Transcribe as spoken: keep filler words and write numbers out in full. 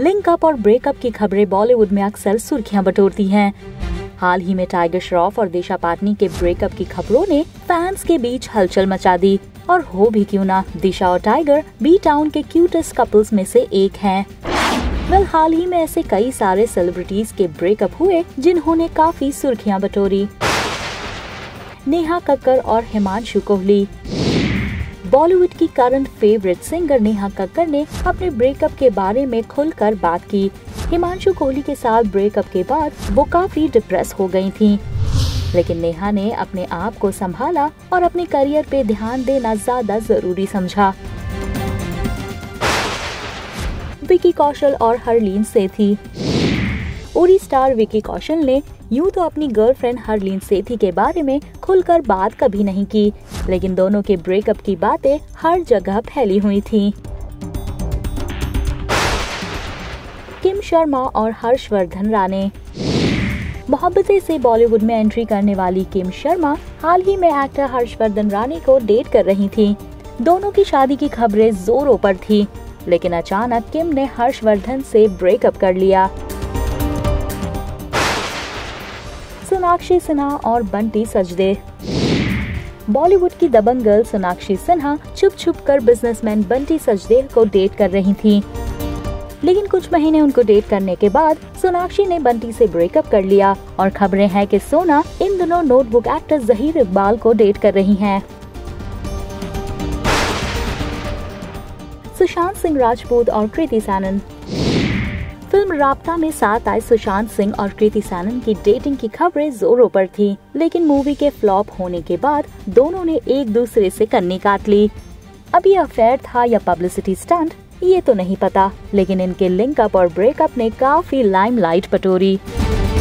Linkup और breakup की खबरें बॉलीवुड में अक्सर सुर्खियां बटोरती हैं। हाल ही में टाइगर श्रॉफ और दिशा पाटनी के ब्रेकअप की खबरों ने फैंस के बीच हलचल मचा दी। और हो भी क्यों ना, दिशा और टाइगर बी टाउन के क्यूटेस्ट कपल्स में से एक हैं। वेल, हाल ही में ऐसे कई सारे सेलिब्रिटीज के ब्रेकअप हुए जिन्होंने काफी सुर्खियां बटोरी। नेहा कक्कर और हिमांशु कोहली। बॉलीवुड की current favourite singer Neha Kakkar ने अपने ब्रेकअप के बारे में खुलकर बात की। हिमांशु कोहली के साथ ब्रेकअप के बाद वो काफी डिप्रेस हो गई थीं। लेकिन नेहा ने अपने आप को संभाला और अपने करियर पे ध्यान देना ज्यादा जरूरी समझा। विकी कौशल और हरलीन सेठी। उरी स्टार विकी कौशल ने यूं तो अपनी गर्लफ्रेंड हरलीन सेठी के बारे में खुलकर बात कभी नहीं की, लेकिन दोनों के ब्रेकअप की बातें हर जगह फैली हुई थीं। किम शर्मा और हर्षवर्धन राणे। मोहब्बतें से बॉलीवुड में एंट्री करने वाली किम शर्मा हाल ही में एक्टर हर्षवर्धन राणे को डेट कर रही थी। दोनों की शादी की खबरें जोरों पर थी, लेकिन अचानक किम ने हर्षवर्धन से ब्रेकअप कर लिया। सोनाक्षी सिन्हा और बंटी सजदे। बॉलीवुड की दबंग गर्ल सोनाक्षी सिन्हा छुप छुप कर बिजनेसमैन बंटी सजदे को डेट कर रही थी। लेकिन कुछ महीने उनको डेट करने के बाद सोनाक्षी ने बंटी से ब्रेकअप कर लिया और खबरें हैं कि सोना इन दिनों नोटबुक एक्टर जहीर इकबाल को डेट कर रही हैं। सुशांत सिंह राजपूत और कृति सैनन। फिल्म राब्ता में साथ आए सुशांत सिंह और कृति सैनन की डेटिंग की खबरें जोरों पर थी, लेकिन मूवी के फ्लॉप होने के बाद दोनों ने एक दूसरे से कन्नी काट ली। अब ये अफेयर था या पब्लिसिटी स्टंट, ये तो नहीं पता, लेकिन इनके लिंकअप और ब्रेकअप ने काफी लाइमलाइट बटोरी।